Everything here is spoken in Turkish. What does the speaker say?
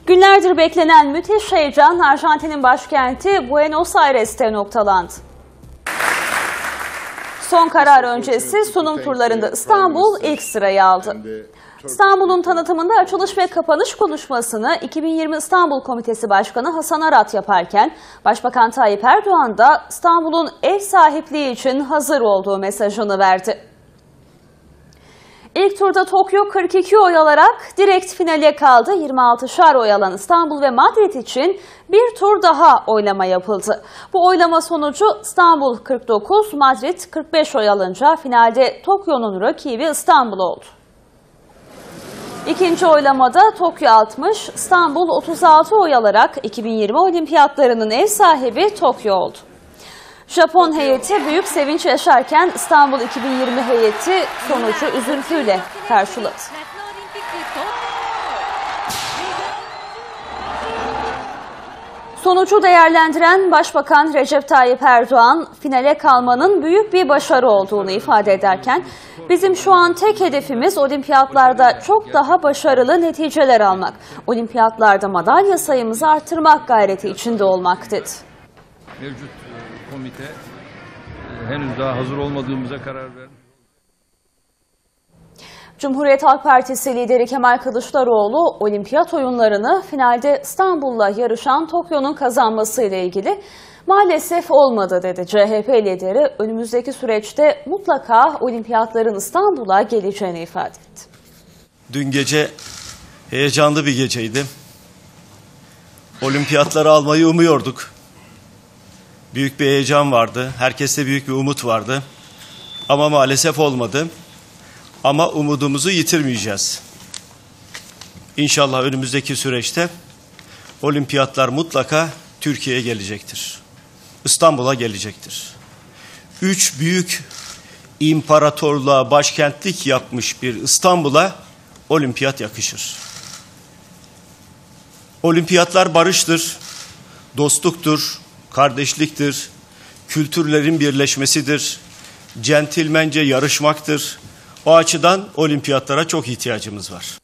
Günlerdir beklenen müthiş heyecan Arjantin'in başkenti Buenos Aires'te noktalandı. Son karar öncesi sunum turlarında İstanbul ilk sırayı aldı. İstanbul'un tanıtımında açılış ve kapanış konuşmasını 2020 İstanbul Komitesi Başkanı Hasan Arat yaparken Başbakan Tayyip Erdoğan da İstanbul'un ev sahipliği için hazır olduğu mesajını verdi. İlk turda Tokyo 42 oy alarak direkt finale kaldı. 26'şar oy alan İstanbul ve Madrid için bir tur daha oylama yapıldı. Bu oylama sonucu İstanbul 49, Madrid 45 oy alınca finalde Tokyo'nun rakibi İstanbul oldu. İkinci oylamada Tokyo 60, İstanbul 36 oy alarak 2020 olimpiyatlarının ev sahibi Tokyo oldu. Japon heyeti büyük sevinç yaşarken İstanbul 2020 heyeti sonucu üzüntüyle karşıladı. Sonucu değerlendiren Başbakan Recep Tayyip Erdoğan, finale kalmanın büyük bir başarı olduğunu ifade ederken, bizim şu an tek hedefimiz olimpiyatlarda çok daha başarılı neticeler almak, olimpiyatlarda madalya sayımızı artırmak gayreti içinde olmak dedi. Mevcut komite henüz daha hazır olmadığımıza karar verdi. Cumhuriyet Halk Partisi lideri Kemal Kılıçdaroğlu, olimpiyat oyunlarını finalde İstanbul'la yarışan Tokyo'nun kazanmasıyla ilgili maalesef olmadı dedi. CHP lideri önümüzdeki süreçte mutlaka olimpiyatların İstanbul'a geleceğini ifade etti. Dün gece heyecanlı bir geceydi. Olimpiyatları almayı umuyorduk. Büyük bir heyecan vardı. Herkeste büyük bir umut vardı. Ama maalesef olmadı. Ama umudumuzu yitirmeyeceğiz. İnşallah önümüzdeki süreçte olimpiyatlar mutlaka Türkiye'ye gelecektir. İstanbul'a gelecektir. 3 büyük imparatorluğa başkentlik yapmış bir İstanbul'a olimpiyat yakışır. Olimpiyatlar barıştır, dostluktur, kardeşliktir, kültürlerin birleşmesidir, centilmence yarışmaktır. O açıdan olimpiyatlara çok ihtiyacımız var.